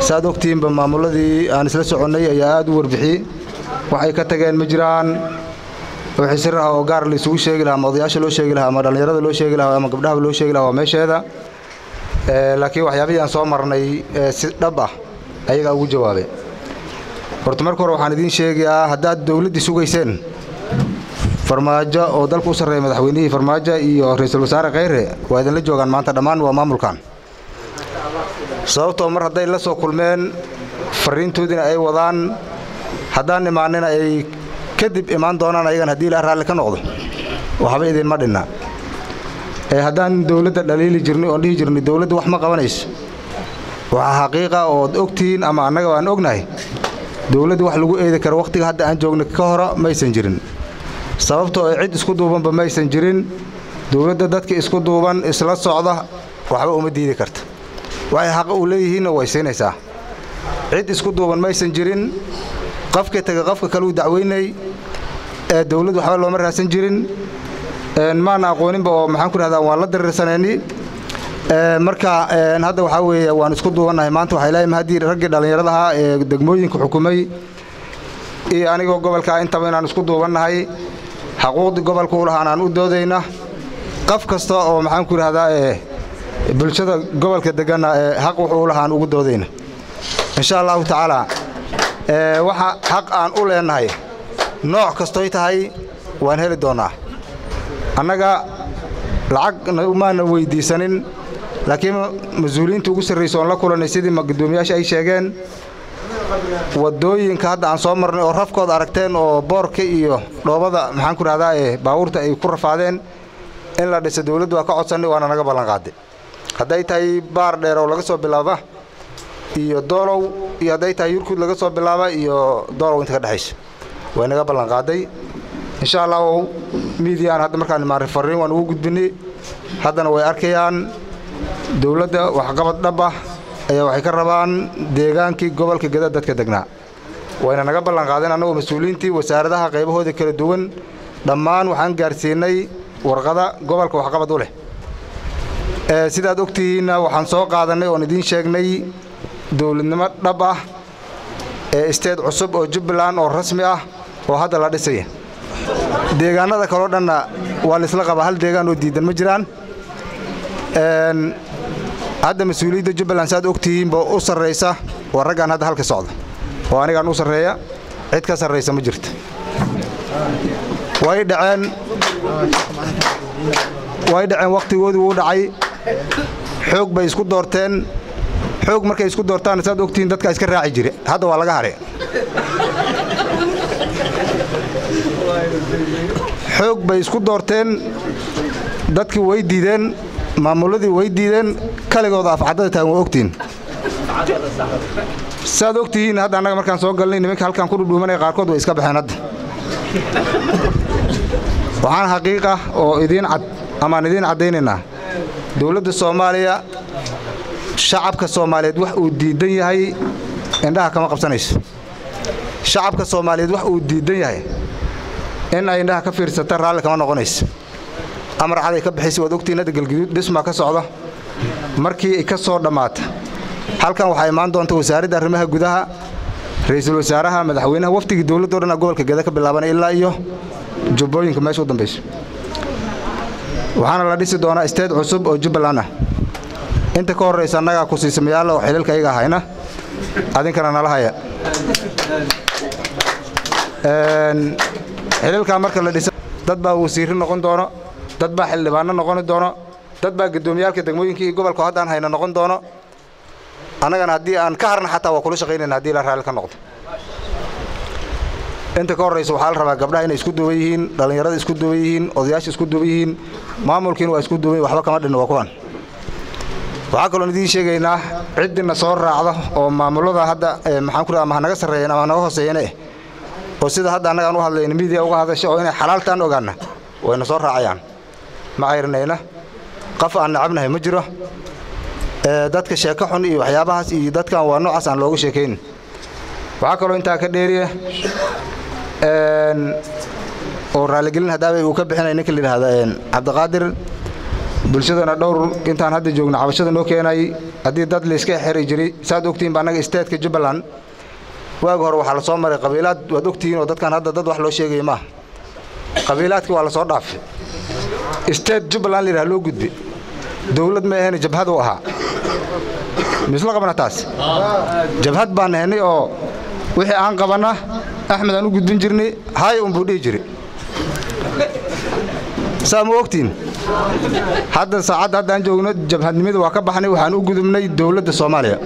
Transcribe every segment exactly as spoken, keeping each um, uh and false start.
سادوكتين بمعمولدي أنا سلسة عني أياد وربحي وحي كتجان مجران وحسرها وقار اللي سوي شيء لها مضياش لو شيء لها مرة اليرد لو شيء لها ما قبلها لو شيء لها وماشي هذا لكن وحيابي أن صامرني دبّة أيها أول جوابي برتمركو روحان دين شيء هداد دولة دي سوي سن فرماجة أو دل كوسر مدحويني فرماجة إيو رئيس الوزراء غيره وإذا لجوا عن مانتا دمان ومامل كان صوت عمر هذا إلا سو كل من فرين تودين أي وضان هدان معننا أي كذب إيمان دونا أيضا هدي له رأي كان عضو وحبي إذا ما دنا هدان دولة دليل جرني أولي جرني دولة وحما قوانيس وحقيقة أو أكتين أما أنا وأنا أغني دولة وحلو إذا كر وقت هذا أن جونا كهرة ما يسنجرن sababtoo ay cid isku duuban ba maysan jirin dawladda dadka isku duuban isla socda waxba uma diidi karto way xaq u leeyihiin way seenaysaa cid isku duuban maysan jirin qofka taga qofka kale uu dacweynay ee dawladdu waxba loo maraasan jirin een ma aqoonin ba maxaan ku raadaan waa la dareersanayni ee marka een hadda waxa weeye waan isku duubanahay maanta waxa ilaahay mahadii ragga dhalinyarada ah ee degmooyinka xukuumay ee anigoo gobolka inta inaan isku duubanahay حقوق قبل كلها أنا نودودينا قف كستا أو محن كل هذا بالشدة قبل كدجنا حق وحولها نودودينا إن شاء الله تعالى وحق أن أقول إن هاي نوع كستويت هاي وانهل الدونا أنا جا العق ما نوي دي سنين لكن مزولين توجس الرئيس الله كل نسيد مقدومياش أي شيئين wadooyinka hadda aan soo marnay oo rafkooda aragteen oo boorka iyo dhoobada maxaan ku raaddaa ee baabuurta ay ku rafaadeen in la dhiso dawladdu waa ka codsanay waana naga ballan qaaday haday tahay baar dheer oo laga soo bilaabo iyo doolow iyo haday tahay yurkud laga soo bilaabo iyo doolow inta ka dhaxaysa way naga ballan qaaday insha Allah miidiyaan hadda markaan maarin fariin waan ugu gudbinay haddana way arkayaan dawladda wax qabad dhab ah ayaa waxay ka rabaan deegaankii gobolka Gada dadka degnaa wayna naga ballan qaadeen anagoo mas'uuliyiintii wasaaradaha qaybahooda kala duwan dhammaan waxaan gaarsiinay warqada gobolka wax qabad u leh ee sidaad ogtihiin waxaan soo qaadanay oo idin sheegnay dawladnimo dhab ah ee state cusub oo Jubbaland oo rasmi ah oo hadda la dhisay deegaanada kale oo dhan waa la isla qaba hal deegaan oo diidan ma jiraan een هذا مسؤولية جبلان ساد أكتين بأسر رئيسة ورجعنا هذا هالك صعد وأنا كان أسر رئيسة عد كسر رئيسة مجرد وايد عن وايد عن وقت وود ودعي حوق بيسكت دورتين حوق مركز يسكت دورتين ساد أكتين ده كايسكر راعي جري هذا ولا جاري حوق بيسكت دورتين ده كويد ديدن معمولدي ويديدن كلغودا afcadada taan waa ogtiin saad ogtiin hadda anaga markaan soo galnay nimanka halkaan ku dhudhuumanay qaarkood way iska baxeen hadda waxaan xaqiiqa oo idin cad ama idin cadeynayna dawladda Soomaaliya shacabka Soomaaliyeed wax uu diidan yahay indhaha kama qabsanayso shacabka Soomaaliyeed wax uu diidan yahay in ay indhaha ka fiirsata raali kama noqonayso amar caday ka bixisay wad ogtiinada galgaduud dhisma ka socda markii ay ka soo dhamaata halkan waxa imaan doonta wasaaradda arrimaha gudaha ra'iisul wasaaraha madaxweynaha waftiga dawladda oo dhan gobolka Gada ka bilaabanay ilaa iyo jubbooyinka meesha u dambeysay waxaana la dhisi doonaa state cusub oo Jubbaland ah inta ka horeysa anaga ku siisamayaallo oo xililka iyaga hayna adinkana nala haya een xililka marka la dhiso dad baa wasiir noqon doono dad baa xildhibaan noqon doono dad baa gudoomiyaalka degmooyinka gobolka hadaan hayna noqon doono anagana hadii aan ka harna xataa waa kula shaqeynayna hadii la raali ka noqdo inta ka horeysa waxa la rabaa gabdhaha inay isku duuban yihiin dhalinyarada isku duuban yihiin odayaasha isku duuban yihiin maamulkiina waa isku duuban waxba kama dhinno waa kuwan waxa kale oo idin sheegaynaa cidina soo raacda oo maamulada hadda maxaan ku raadmaa naga sareeyana ama naga hooseeyana oo sida hadda anaga aan u hadlayno media uga hadasho oo inay xalaaltaan ogaana wayna soo raacayaan ma ayirnayna qaf aan nacabnahay ma jiro ee dadka sheeko xun iyo waxyaabahaas iyo dadkan waa noocaas aan loogu sheekeyn waxa kale oo inta ka dheeriye een oo raali gelin hadaabay uu ka bixinay ninka la yiraahdo een Cabdiqaadir bulshadana dhowr intaan hadda joogna cabashada noo keenay haddii dad la iska xiri jiray saad ogtiin baa anaga isteedka Jubbaland waag hore waxaa la soo maray qabiilad wad ogtiin oo dadkan hadda dad wax loo sheegay ma qabiiladka waa la soo dhaafay isteed Jubbaland leeyahay loo gudbi dawlad ma ahayn jabhad oo ahaa misla qabana taas jabhad baan ahaynay oo wixii aan qabana Axmed aan u gudbin jirnay hay un buu dhigi jiray saamo ogtiin hadda saacad hadda aan joogno jabhadnimada waa ka baxnay waxaan u gudubnay dawladda Soomaaliya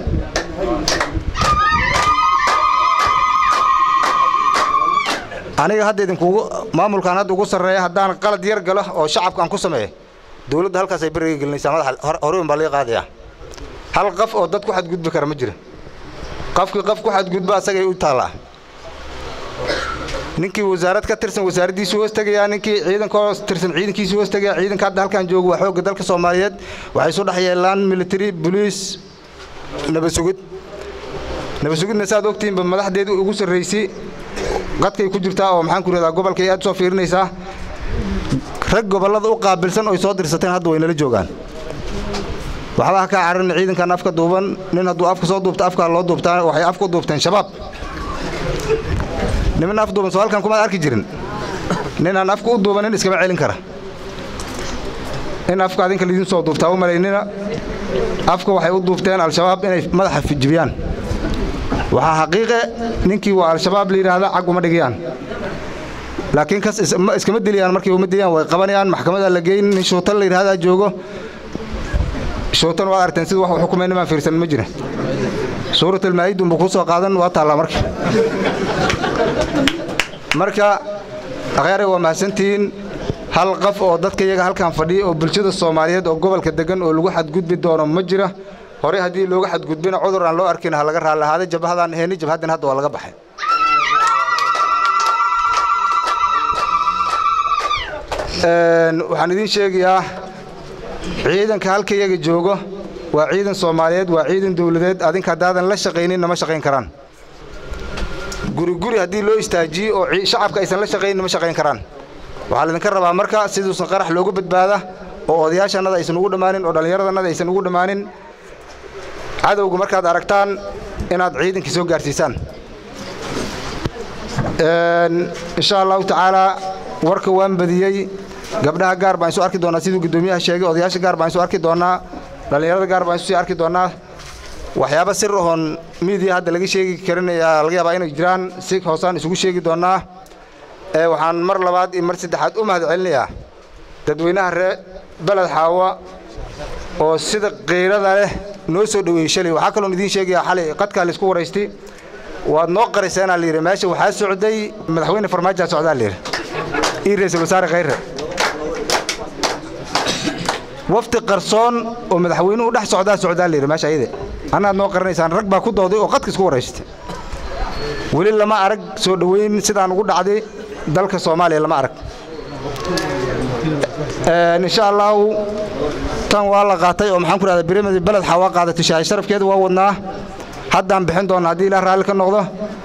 aniga hadda idinku maamulkan hadda ugu sareeya hadaan qalad yar galo oo shacabka aan ku sameeyo dawladda halkaas ay bariga gelinaysaa madax hore un baa la qaadaya hal qof oo dad ku xad gudbi kara ma jiro qofkii qof ku xad gudba asagay u taala ninkii wasaaradda ka tirsan wasaaraddiisu hoos tagaya ninkii ciidanka tirsan ciidankiisu hoos tagaya ciidanka hadda halkan joogo waa xoogga dalka Soomaaliyeed waxay soo dhaxyeelaan military police nabad sugid nabad sugidna saad ogtiin ba madaxdeedu ugu sareysay qadkay ku jirtaa oo maxaan ku radaa gobolka aad soo fiirinaysaa rag gobolada u qaabilsan oo soo dirsateen hadda way nala joogaan waxba ka carin ciidankan afka duuban nin hadduu afka soo duubta afka loo duubtaa waxay afka duubteen shabaab niman afka duuban soo halkan kuma arki jirin nin aan afka u duuban in iska celin kara in afka adinka lidin soo duubtaa u maleynina afka waxay u duubteen al-shabaab inay madaxa fijibiyaan waxa xaqiiqe ninkii waa al-shabaab leeyahay cag uma dhigayaan laakiin kas iskama diliyaan markii uma diliyaan way qabanayaan maxkamadda la geeyay in shootan la yiraahdo joogo shootan waa arteen sida wax xukumeena ma fiirsan ma jira suuratul maa'ida uu ku soo qaadan waa taala marka marka aqyar waa mahadsantiin hal qof oo dadka iyaga halkan fadhiyo oo bulshada Soomaaliyeed oo gobolka degan oo lagu xad gudbi doono ma jira hore hadii looga xad gudbina cudur aan loo arkin ha laga raalahaada jabhadan heeni jabhadan hadda waa laga baxay een waxaan idin sheegayaa ciidanka halka iyaga joogo waa ciidan Soomaaliyeed waa ciidan dawladeed adinka daadan la shaqeynina ma shaqeyn karaan guri guri hadii loo istaajiyo oo shacabka aysan la shaqeynina ma shaqeyn karaan waxa la idin ka rabaa marka sidoo san qarax loogu badbaada oo odayaashanada aysan ugu dhamaanin oo dhalinyaradana aysan ugu dhamaanin cadawga markaad aragtaan inaad ciidanka soo gaarsiisaan een insha Allah taala warka waan badiyay gabdhaha gaar baan soo arki doonaa sidoo gudoomiyaha sheegay odayaasha gaar baan soo arki doonaa dhalinyarada gaar baan soo arki doonaa waxyaabo sir ahoon media hadda laga sheegi karinaya laga yaabaa inay jiraan si hoosaan isugu sheegi doonaa ee waxaan mar labaad iyo mar saddexaad u mahad celinayaa dadweynaha reer balad xaawa oo sida qeyrada leh noo soo dhaweeyay waxa kale oo idin sheegaya xalay qadka la isku wareystay waad noo qarisana liire meesha waxa socday madaxweyne farmaajo socdaa liire iyo ra'iisul wasaare khayre wafti qarsoon oo madaxweynuhu dhex socdaa socdaa liire meesha ayade ana noo qarinaysaan rag baa ku dooday oo qadka isku wareystay wali lama arag soo dhaweyn sidaan ugu dhacday dalka Soomaaliya lama arag ee insha Allah tan waa la qaatay oo maxaan ku raadayay birimada balad xawaa qaadatay sharafkeedu waa wadnaa haddaan bixin doonaa hadii la raali ka noqdo